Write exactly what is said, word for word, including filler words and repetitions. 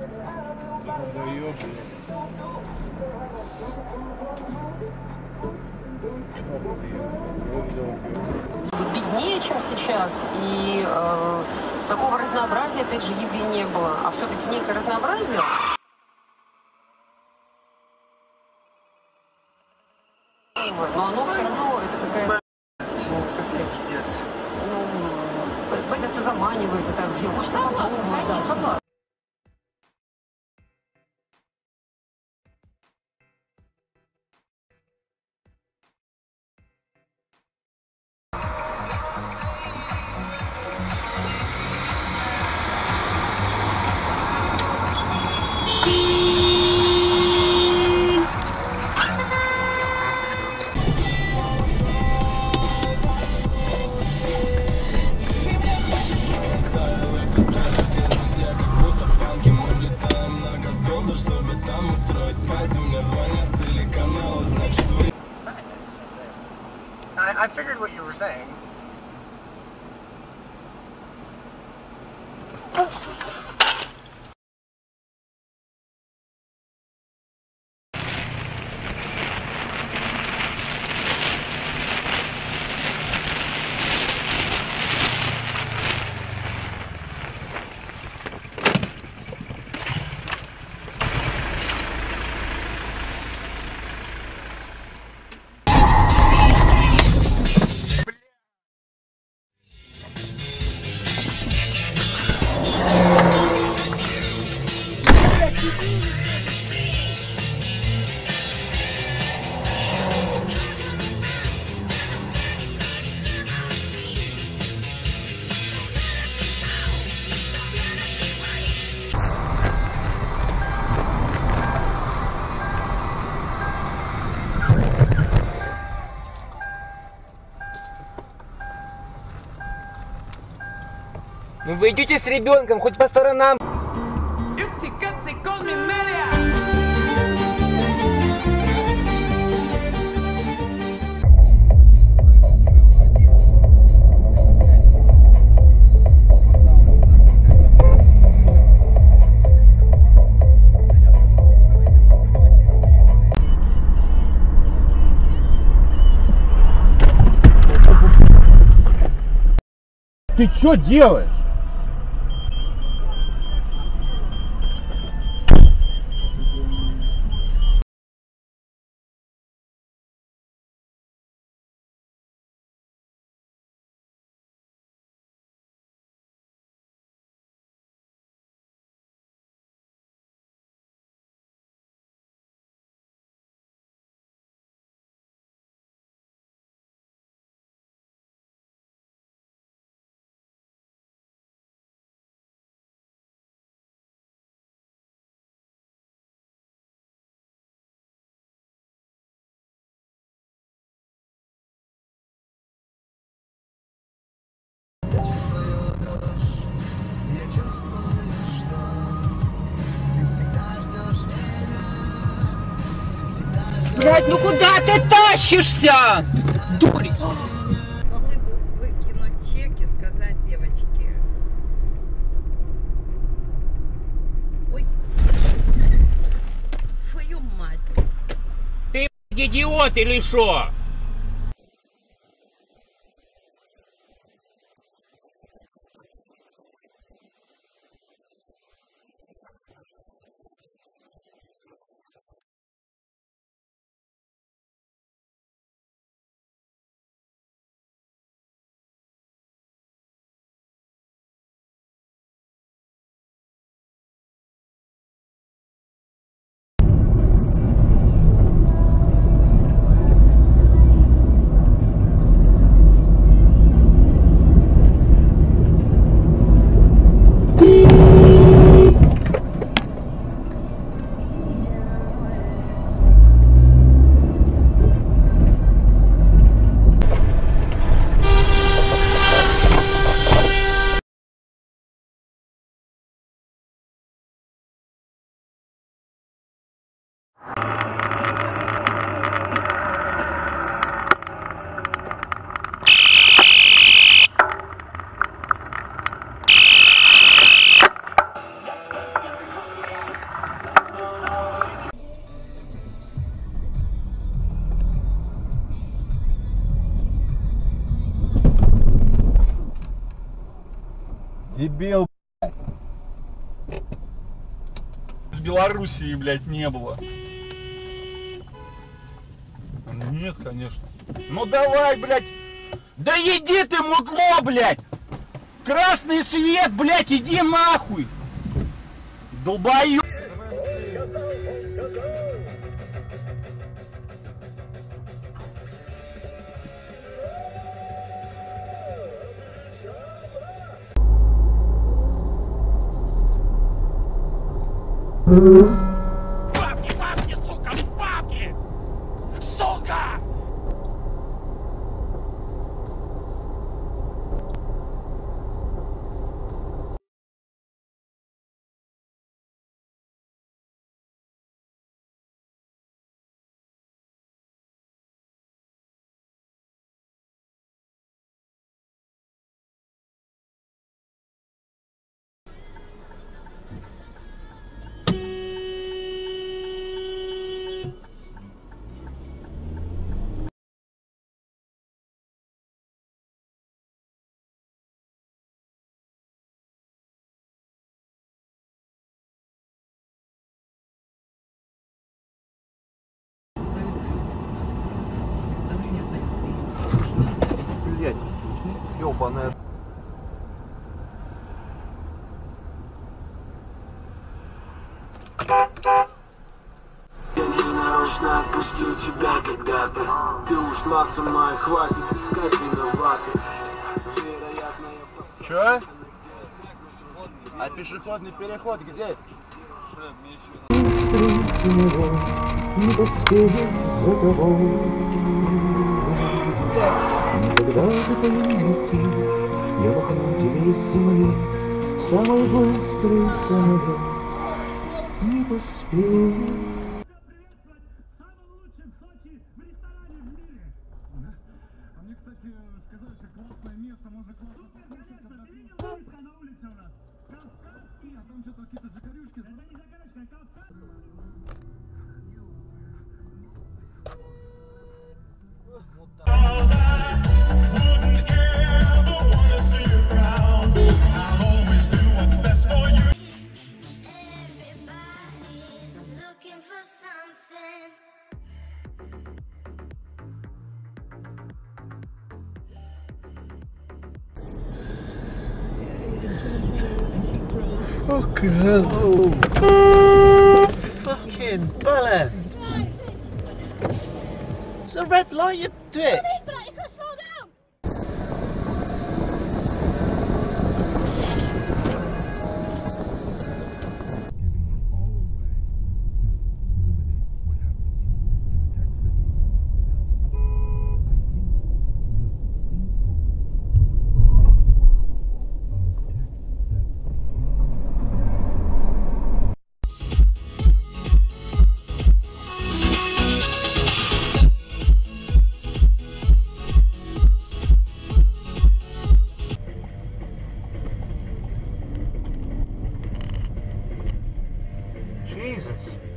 Долбоёб, беднее, чем сейчас, и э, такого разнообразия, опять же, еды не было, а все-таки некое разнообразие. Но оно все равно, это такая, как сказать, ну, это заманивает, это где хочется попробовать, да, согласна. I, I figured what you were saying. Ну вы идете с ребенком, хоть по сторонам. Ты что делаешь? Блядь, ну куда ты тащишься? Дури! Могли бы выкинуть чек и сказать девочке. Ой. Твою мать. Ты идиот или что? дебил. С Белоруссии, блядь, не было. Нет, конечно. Ну давай, блядь. Да иди ты, мудло, блядь. Красный свет, блядь, иди нахуй. Долбоёб. Бабки, бабки, сука, бабки! Сука! Блять, ёбаная. Я не нарочно отпустил тебя когда-то. Ты ушла со мной, хватит искать виноватых. Вероятно, я... Чё? А пешеходный переход где? Не поспеет за тобой. Никогда ты поймете, я в окне из земли, самый быстрый самолет не поспеет. Fucking hell. Oh. Fucking ballad. It's a red light, you dick. Jesus.